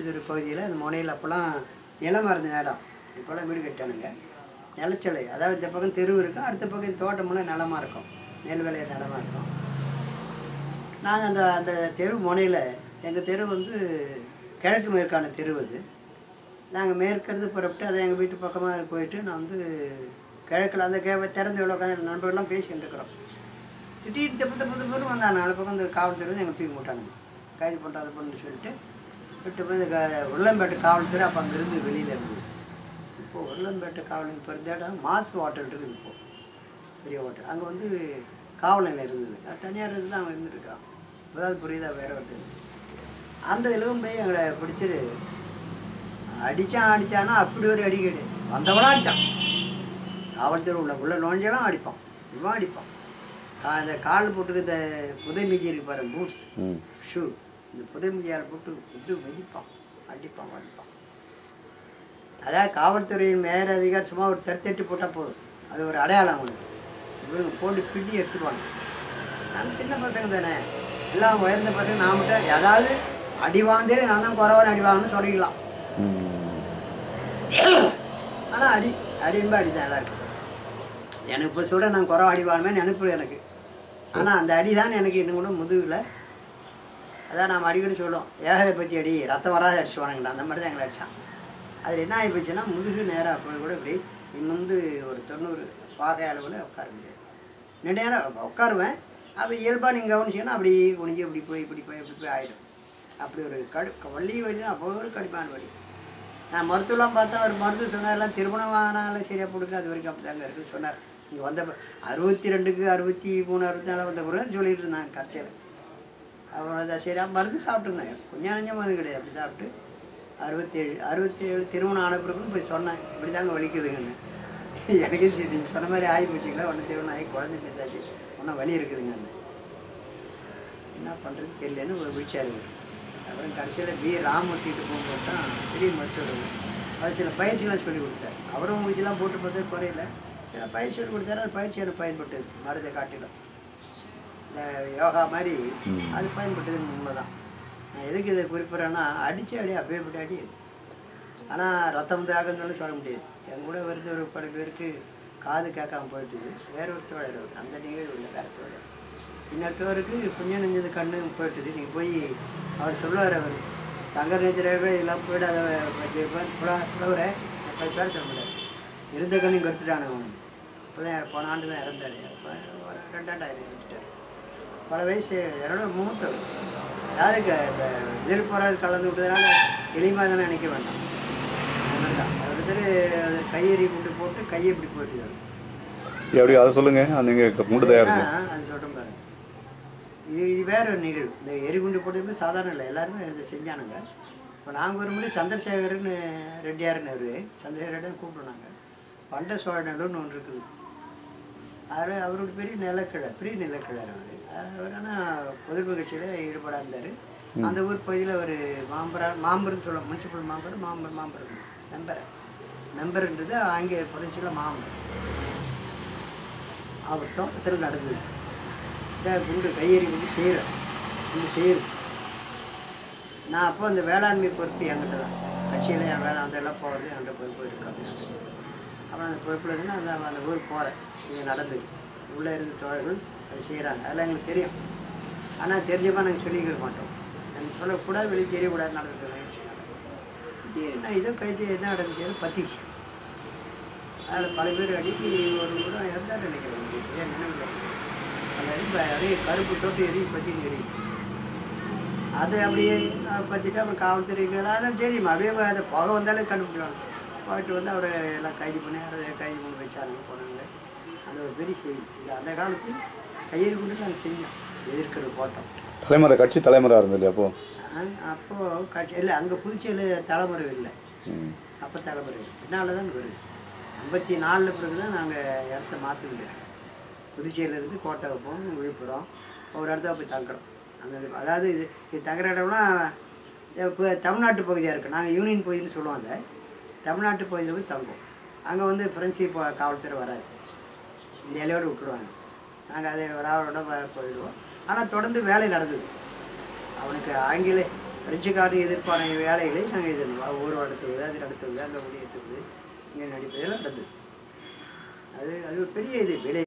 திருவெடுத்துறை பகுதியில் அந்த முனையில் அப்போல்லாம் நிலம் இருந்த இடம். இப்போல்லாம் வீடு கட்டானுங்க. நிலச்சலை, அதாவது இந்த பக்கம் தெரு இருக்கும், அடுத்த பக்கம் தோட்டமெல்லாம் நிலமாக இருக்கும், நெல் விளையிற நிலமாக இருக்கும். நாங்கள் அந்த அந்த தெரு முனையில், எங்கள் தெரு வந்து கிழக்கு மேற்கான தெரு. அது நாங்கள் மேற்கிறது புறப்பட்டு அதை எங்கள் வீட்டு பக்கமாக போயிட்டு நான் வந்து கிழக்கில் அந்த திறந்து எவ்வளோ உட்காந்து நண்பர்கள்லாம் பேசிகிட்டு இருக்கிறோம். திட்டிகிட்டு தப்பு வந்தாங்க. 4 பக்கம் இந்த காவல்துறை எங்களை தூக்கி போட்டானுங்க, கைது பண்ணுற அது பண்ணுன்னு சொல்லிட்டு விட்டு போய் இந்த உருளம்பேட்டை காவல்துறை அப்போ அங்கேருந்து வெளியில் இருந்தது. இப்போது உருளம்பேட்டை காவல் இப்போ இருந்த இடம் மாஸ் ஹோட்டல் இருக்குது, இப்போது பெரிய ஹோட்டல். அங்கே வந்து காவல் நிலையம் இருந்தது, அது தனியார் இருந்து தான் அங்கே இருந்துருக்கான். இப்போதான் புரியுதா வேறு ஒருத்தர். அந்த இலவும் போய் எங்களை பிடிச்சிட்டு அடித்தானா அப்படி ஒரு அடிக்கடி வந்தவளாம் அடித்தான். காவல்துறை உள்ள நோஞ்செல்லாம் அடிப்பான், இவன் அடிப்பான். அந்த கால் போட்டுக்கு இந்த புதை மிதி இருக்கு பாரு, பூட்ஸ் ஷூ, இந்த புதை மிதியால் போட்டு விட்டு மிதிப்பான், அடிப்பான், வலிப்பான். அதாவது காவல்துறையின் மேல அதிகாரி சும்மா ஒரு தட்டு போட்டால் போதும், அது ஒரு அடையாளம் அவங்களுக்கு. இவங்க போட்டு பிடி எடுத்துருவாங்க. நான் சின்ன பசங்க தானே, எல்லாம் உயர்ந்த பசங்க. நான் மட்டும் ஏதாவது அடி வாங்கிலே நான் தான் குறவான அடி வாங்கணும்னு சொல்லிக்கலாம். ஆனால் அடின்பா அடிதான் எல்லாருக்கும். எனக்கு இப்போ சொல்கிறேன், நான் குறவா அடி வாங்கணுமே நினைப்பு எனக்கு. ஆனால் அந்த அடி தான் எனக்கு இன்னும் கூட முதுகில். அதான் நாம் அடிக்கடி சொல்லுவோம், ஏகதை பற்றி அடி ரத்தம் வராத அடிச்சுவானுங்களா, அந்த மாதிரி தான் எங்களை அடித்தான். அதில் என்ன ஆகி போச்சுன்னா, முதுகு நேராக போய் கூட இப்படி நிமிர்ந்து ஒரு 90 பாகை அளவில் உட்கார முடியாது. ரெண்டு நேரம் உட்காருவேன், அப்போ இயல்பாக நீங்கள் கவனிச்சிங்கன்னா அப்படி குனிஞ்சு இப்படி போய் ஆகிடும். அப்படி ஒரு வலினா அப்போ ஒரு கடுமையான வலி. நான் மருத்துவலாம் பார்த்தா ஒரு மருத்துவம் சொன்னார், எல்லாம் திருமணம் ஆனாலும் சரியாக கொடுக்க, அது வரைக்கும் அப்படி தாங்க இருக்குன்னு சொன்னார். இங்கே வந்த 62க்கு 63 64 வந்த பிறகு சொல்லிட்டு இருந்தாங்க கடைசியில். அவ்வளோதான் சரி, மருந்து சாப்பிட்டுருந்தேன், கொஞ்சம் நஞ்சம் மருந்து கிடையாது. அப்படி சாப்பிட்டு 67 திருமணம் ஆன பிறகுன்னு போய் சொன்னேன், இப்படி தாங்க வலிக்குதுங்கன்னு. எனக்கு சரி சொன்ன மாதிரி ஆகி போச்சுங்களா, ஒன்று திருமணம் ஆகி குழந்தை பேத்தாச்சு, ஒன்றும் வலி இருக்குதுங்கன்னு. என்ன பண்ணுறது தெரியலன்னு ஒரு வீழ்ச்சியாரு. அப்புறம் கடைசியில் ராமூர்த்திட்டு போகும்போது தான் பெரிய மருத்துவர் அவர் சில பயிற்சியெலாம் சொல்லி கொடுத்தார். அவரும் ஊசிலாம் போட்டு பார்த்தா குறையில, சில பயிற்சி சொல்லி கொடுத்தாரு. அது பயிற்சி எனக்கு பயன்பட்டது, மருந்தை காட்டிலும் இந்த யோகா மாதிரி அது பயன்பட்டதுன்னு உண்மைதான். நான் எதுக்கு இதை குறிப்பிட்றேன்னா, அடித்து அப்பயே போட்டு அடி. ஆனால் ரத்தம் தாகன்னு சொல்ல முடியாது. என் கூட வருது ஒரு பல பேருக்கு காது கேட்காம போயிட்டுது, வேற ஒரு தோழர், அந்த நிகழ்வு இல்லை, வேறு தோழர். இன்னொருத்தவருக்கு கொஞ்சம் நெஞ்சது கண்ணு போயிட்டுது. நீங்கள் போய் அவர் சொல்லுவார், அவர் சங்கர் நேத்திரர்கள் இதெல்லாம் போய்ட்டு அதை வச்சுருப்பேன் புலவரை 10 பேர் சொல்ல முடியாது. இருந்த கண்ணையும் கெடுத்துட்டானே அவன். இப்போ தான் போன ஆண்டு தான் இறந்தார், ஒரு 2 ஆண்டு ஆகிடும் இறந்துட்டார். பல வயசு என்னோட மூத்தவர். யாருக்கு இந்த எதிர்ப்புறாரு கலந்து விட்டதுனால எளிமையாக தானே நினைக்க வேண்டாம். அதனால தான் ஒருத்தர் கையெறி குண்டு போட்டு கையை இப்படி போயிட்டு எப்படி அதை சொல்லுங்கள். அது சொல்கிறேன் பாருங்க. இது வேற ஒரு நிகழ்வு. இந்த எரிகுண்டு போட்டது சாதாரண இல்லை, எல்லாருமே இதை செஞ்சானுங்க. இப்போ நாங்கள் ஒரு முறை சந்திரசேகர்னு ரெட்டியார்னு சந்திரசேகர் ரெட்டியார் கூப்பிடுனாங்க. பண்ட சோழநல்லூர்னு ஒன்று இருக்குது. அவரோட பெரிய நிலக்கிழார் அவர். ஆனால் பொது நிகழ்ச்சியில் ஈடுபடாக இருந்தார். அந்த ஊர் பகுதியில் ஒரு மாம்பரம்னு சொல்லுவோம், முனிசிபல் மாம்பரம் மெம்பர்ன்றது ஆங்கில புரட்சியில் மாம்பரம். அவர் தோட்டத்தில் நடந்தது. இந்த குண்டு கையெறி குண்டு செய்கிறேன். நான் அப்போ அந்த வேளாண்மை பொறுப்பு என்கிட்ட தான், கட்சியில் என் வேலை அதெல்லாம் போகிறது என்கிட்ட பொறுப்பு இருக்குது அப்படின்னு. அப்புறம் அந்த பொறுப்பில் இருந்து அந்த ஊருக்கு போகிறேன். இது நடந்தது, உள்ளே இருந்த தோழர்கள் அது செய்கிறாங்க, அதெல்லாம் எங்களுக்கு தெரியும். ஆனால் தெரிஞ்சப்போ நாங்கள் சொல்லிக்க மாட்டோம், எனக்கு சொல்லக்கூடாது, வெளியே தெரியக்கூடாது நடந்துக்கிற விஷயம். திடீர்னு இதோ கைது எதுவும் நடந்துச்சு, பத்திச்சு. அதில் பல பேர் அடி ஒரு கூட இருந்தார் நினைக்கிறேன், எனக்கு சரியாக நினைவு. அதே கருப்பு தொட்டு பற்றி அது அப்படியே பற்றிட்டு அப்புறம் காவல்துறைகள் அதான் தெரியுமா, அப்படியே அதை புகை வந்தாலே கண்டுபிடிவாங்க. போயிட்டு வந்து அவரை எல்லாம் கைது பண்ணி அதை கைது பண்ணி வச்சாருங்க போனாங்க. அது ஒரு பெரிய செய்தி. அந்த காலத்தில் கையெறி கொண்டு நாங்கள் செஞ்சோம், எதிர்க்கிறது போட்டோம். கட்சி தலைமுறை இருந்தது அப்போது கட்சி இல்லை, அங்கே புதுச்சேரியில் தலைமுறை இல்லை. அப்போ தலைமுறை பின்னால் தான் வருது. 54 பிறகு தான் நாங்கள் இடத்த மாற்றிருந்தோம். புதுச்சேரியிலேருந்து கோட்டை வைப்போம், விழுப்புரம் ஒரு இடத்துல போய் தங்குறோம். அதாவது இது தங்குற இடம்னா இப்போ தமிழ்நாட்டு பகுதியாக இருக்குது. நாங்கள் யூனியன் பகுதின்னு சொல்லுவோம். அதை தமிழ்நாட்டு பகுதியில் போய் தங்குவோம். அங்கே வந்து ஃப்ரெஞ்சு காவல்துறை வராது, இந்த இலையோடு விட்டுடுவாங்க. நாங்கள் அதை ராவோட போயிடுவோம். ஆனால் தொடர்ந்து வேலை நடந்தது. அவனுக்கு பரீட்சைக்காரன் எதிர்ப்பான வேலைகளை நாங்கள் எதிர்ப்போம். ஊர் நடத்துவது, அது நடத்துவது, அங்கே முடியெத்துவது, இங்கே நடிப்பதெல்லாம் நடந்தது. அது அது ஒரு பெரிய இது விலை.